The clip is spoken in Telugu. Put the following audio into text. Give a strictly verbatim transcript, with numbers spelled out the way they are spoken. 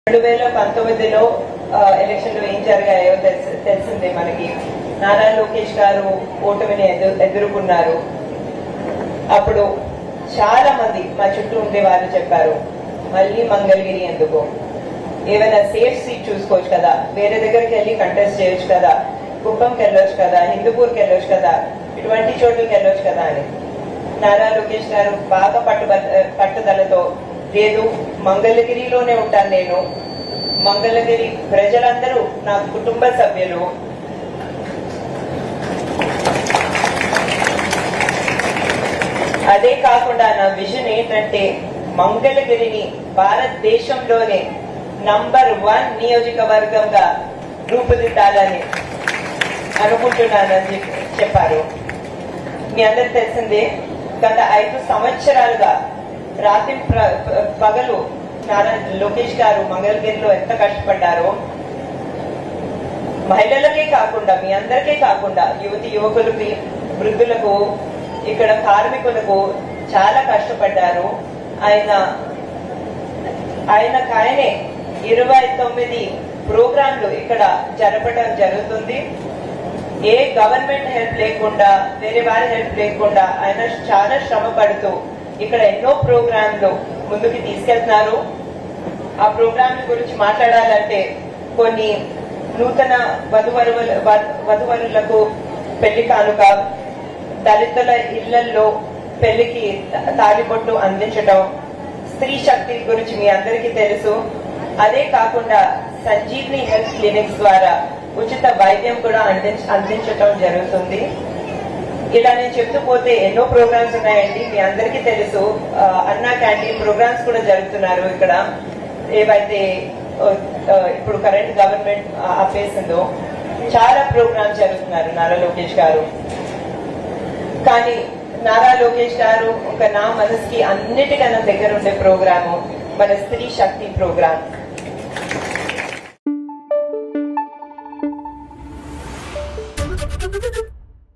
రెండు వేల పంతొమ్మిదిలో ఎలక్షన్లు ఏం జరిగాయో తెలిసిందే మనకి. నారా లోకేష్ గారు ఓటమిని ఎదుర్కొన్నారు. అప్పుడు చాలా మంది మా చుట్టూ ఉండే వాళ్ళు చెప్పారు, మళ్ళీ మంగళగిరి ఎందుకు, ఏమైనా సేఫ్ సీట్ చూసుకోవచ్చు కదా, వేరే దగ్గరికి వెళ్ళి కంటెస్ట్ చేయొచ్చు కదా, కుప్పంకి వెళ్ళొచ్చు కదా, హిందూపూర్కి వెళ్ళొచ్చు కదా, ఇటువంటి చోట్లకి వెళ్ళొచ్చు కదా అని. నారా లోకేష్ గారు బాగా పట్టు పట్టుదలతో లేదు, మంగళగిరిలోనే ఉంటాను నేను, మంగళగిరి ప్రజలందరూ నా కుటుంబ సభ్యులు, అదే కాకుండా నా విజన్ ఏంటంటే మంగళగిరిని భారతదేశంలోనే నంబర్ వన్ నియోజకవర్గంగా రూపుదిద్దాలని అనుకుంటున్నానని చెప్పారు. మీ అందరికి తెలిసిందే, గత ఐదు సంవత్సరాలుగా రాత్రి పగలు నారా లోకేష్ గారు మంగళగిరిలో ఎంత కష్టపడ్డారో, మహిళలకే కాకుండా మీ అందరికీ కాకుండా యువతి యువకులకి, వృద్ధులకు, ఇక్కడ కార్మికులకు చాలా కష్టపడ్డారు. ఆయన ఆయనకు ఆయనే ఇరవై తొమ్మిది ప్రోగ్రాంలు ఇక్కడ జరపడం జరుగుతుంది. ఏ గవర్నమెంట్ హెల్ప్ లేకుండా, వేరే వారి హెల్ప్ లేకుండా ఆయన చాలా శ్రమ పడుతూ ఇక్కడ ఎన్నో ప్రోగ్రాంలు ముందుకు తీసుకెళ్తున్నారు. ఆ ప్రోగ్రాంల గురించి మాట్లాడాలంటే కొన్ని నూతన వధువరుల వధువరులకు పెళ్లి కానుక, దళితుల ఇళ్లలో పెళ్లికి తాలిబొట్టు అందించడం, స్త్రీ శక్తి గురించి మీ అందరికీ తెలుసు. అదే కాకుండా సంజీవిని హెల్త్ క్లినిక్స్ ద్వారా ఉచిత వైద్యం కూడా అందించడం జరుగుతుంది. ఇలా నేను చెప్తూ పోతే ఎన్నో ప్రోగ్రామ్స్ ఉన్నాయండి, మీ అందరికీ తెలుసు. అన్నా క్యాంటీన్ ప్రోగ్రామ్స్ కూడా జరుగుతున్నారు ఇక్కడ, ఏవైతే ఇప్పుడు కరెంట్ గవర్నమెంట్ ఆపేసిందో చాలా ప్రోగ్రామ్స్ జరుగుతున్నారు నారా లోకేష్ గారు. కానీ నారా లోకేష్ గారు ఒక నా మనసుకి అన్నిటికన్నా దగ్గర ఉండే ప్రోగ్రాము మన స్త్రీ శక్తి ప్రోగ్రామ్.